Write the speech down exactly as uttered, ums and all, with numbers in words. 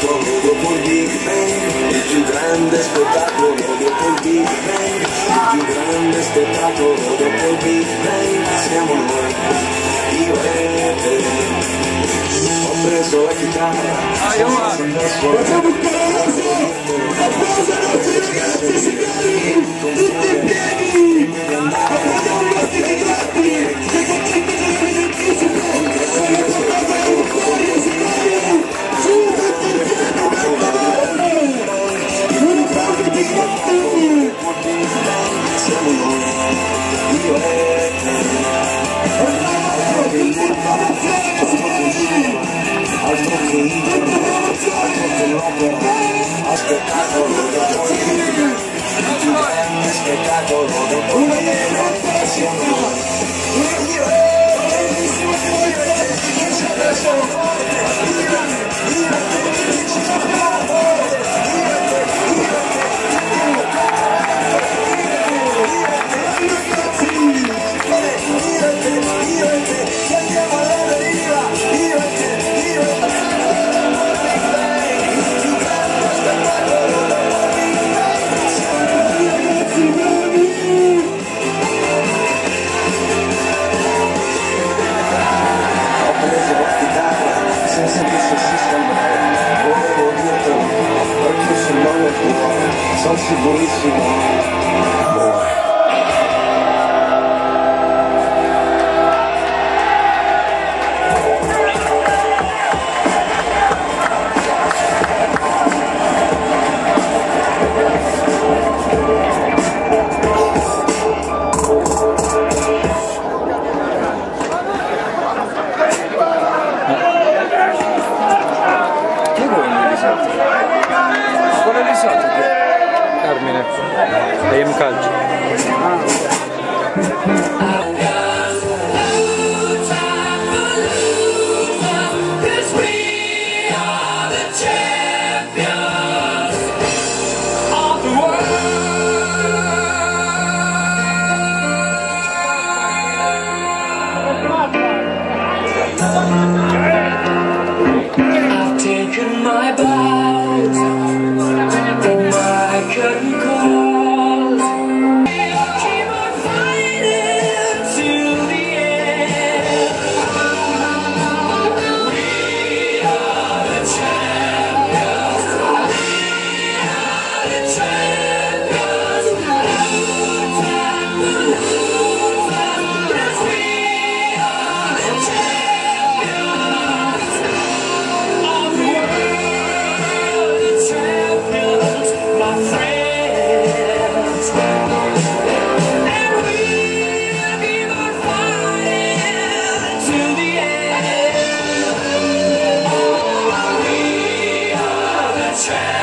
dopo il Big Bang, il più grande spettacolo dopo il Big Bang, il più grande spettacolo dopo il Big Bang, siamo noi, io e te. Ho preso la chitarra, sono messo a facciamo un applauso, applauso ai nostri ragazzi signori, tutti in piedi, applaudiamo i nostri ragazzi, che continuano a beneficio, sono portati a un cuore signori, su tutti insieme, un applauso di tutti, siamo noi, io e te. altro che Altro che altro che l'opera, spettacolo dopo il Big Bang, il più grande spettacolo dopo il Big Bang, siamo noi, io e te, io e te, chi ci adesso forte, io e te, io e te, chi ci fa forte, io e te, io e te, io e te, io e te, io e te, che andiamo alla deriva, io e te, io e te. Sono sicurissimo, amore. Chi è quello di sotto? Quello di sotto che... Carmine, A M Calcio. I've taken my bows and my curtain calls. Keep on fighting till the end. We are the champions. We are the champions. Lose and lose, yes, we are the champions of the world, the champions, my friends. And we'll keep on fighting till the end. Oh, we are the champions.